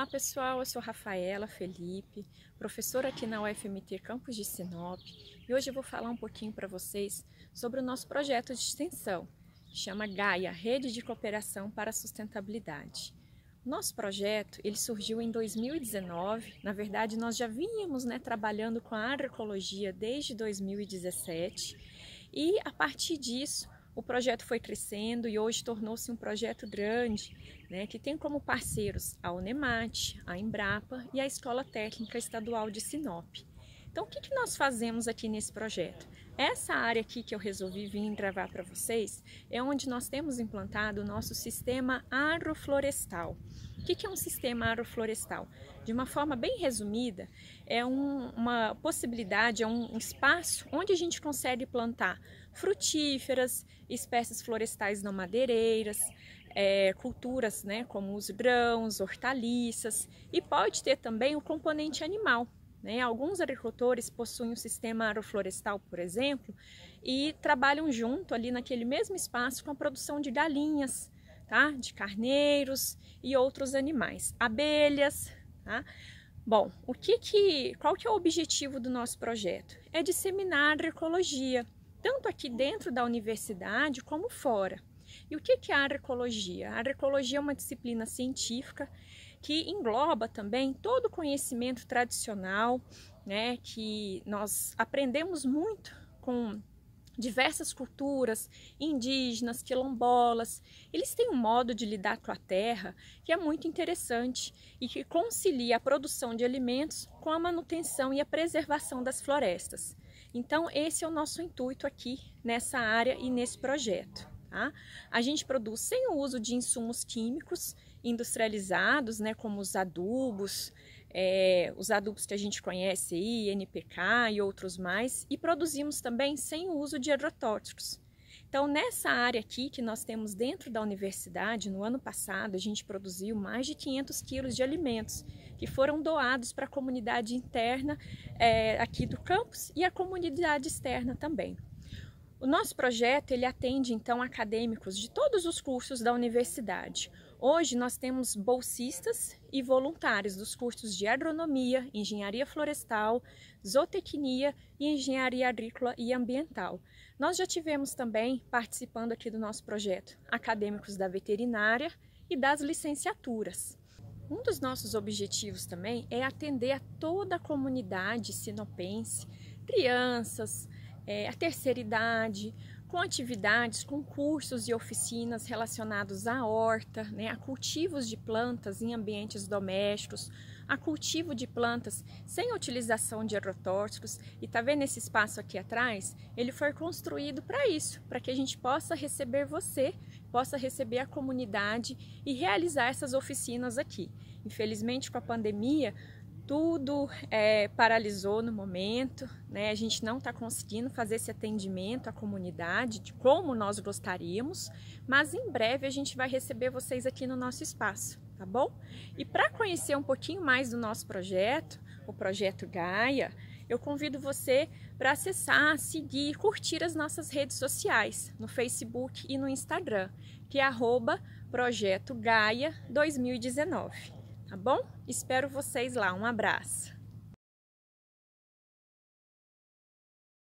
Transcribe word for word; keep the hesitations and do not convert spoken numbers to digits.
pessoal, eu sou Rafaela Felipe, professora aqui na U F M T Campus de Sinop, e hoje eu vou falar um pouquinho para vocês sobre o nosso projeto de extensão, que chama Gaia, Rede de Cooperação para a Sustentabilidade. O nosso projeto ele surgiu em dois mil e dezenove, na verdade nós já vínhamos né, trabalhando com a agroecologia desde dois mil e dezessete, e a partir disso o projeto foi crescendo e hoje tornou-se um projeto grande, né, que tem como parceiros a Unemat, a Embrapa e a Escola Técnica Estadual de Sinop. Então, o que, que nós fazemos aqui nesse projeto? Essa área aqui que eu resolvi vir gravar para vocês é onde nós temos implantado o nosso sistema agroflorestal. O que, que é um sistema agroflorestal? De uma forma bem resumida, é um, uma possibilidade, é um espaço onde a gente consegue plantar frutíferas, espécies florestais não madeireiras, é, culturas né, como os grãos, hortaliças, e pode ter também o componente animal. Né? Alguns agricultores possuem um sistema agroflorestal, por exemplo, e trabalham junto ali naquele mesmo espaço com a produção de galinhas, tá? De carneiros e outros animais, abelhas. Tá? Bom, o que que, qual que é o objetivo do nosso projeto? É disseminar a agroecologia, tanto aqui dentro da universidade como fora. E o que que é a agroecologia? A agroecologia é uma disciplina científica que engloba também todo o conhecimento tradicional, né, que nós aprendemos muito com diversas culturas indígenas, quilombolas. Eles têm um modo de lidar com a terra que é muito interessante e que concilia a produção de alimentos com a manutenção e a preservação das florestas. Então, esse é o nosso intuito aqui nessa área e nesse projeto. Tá? A gente produz sem o uso de insumos químicos industrializados, né, como os adubos, é, os adubos que a gente conhece aí, N P K e outros mais, e produzimos também sem o uso de agrotóxicos. Então, nessa área aqui que nós temos dentro da universidade, no ano passado, a gente produziu mais de quinhentos quilos de alimentos que foram doados para a comunidade interna é, aqui do campus e a comunidade externa também. O nosso projeto ele atende então acadêmicos de todos os cursos da universidade. Hoje nós temos bolsistas e voluntários dos cursos de agronomia, engenharia florestal, zootecnia e engenharia agrícola e ambiental. Nós já tivemos também participando aqui do nosso projeto acadêmicos da veterinária e das licenciaturas. Um dos nossos objetivos também é atender a toda a comunidade sinopense, crianças, É, a terceira idade, com atividades, com cursos e oficinas relacionados à horta, né, a cultivos de plantas em ambientes domésticos, a cultivo de plantas sem utilização de agrotóxicos. E tá vendo esse espaço aqui atrás? Ele foi construído para isso, para que a gente possa receber você, possa receber a comunidade e realizar essas oficinas aqui. Infelizmente, com a pandemia, tudo é, paralisou no momento, né? A gente não está conseguindo fazer esse atendimento à comunidade de como nós gostaríamos, mas em breve a gente vai receber vocês aqui no nosso espaço, tá bom? E para conhecer um pouquinho mais do nosso projeto, o Projeto Gaia, eu convido você para acessar, seguir e curtir as nossas redes sociais, no Facebook e no Instagram, que é arroba Projeto Gaia dois mil e dezenove. Tá bom? Espero vocês lá. Um abraço!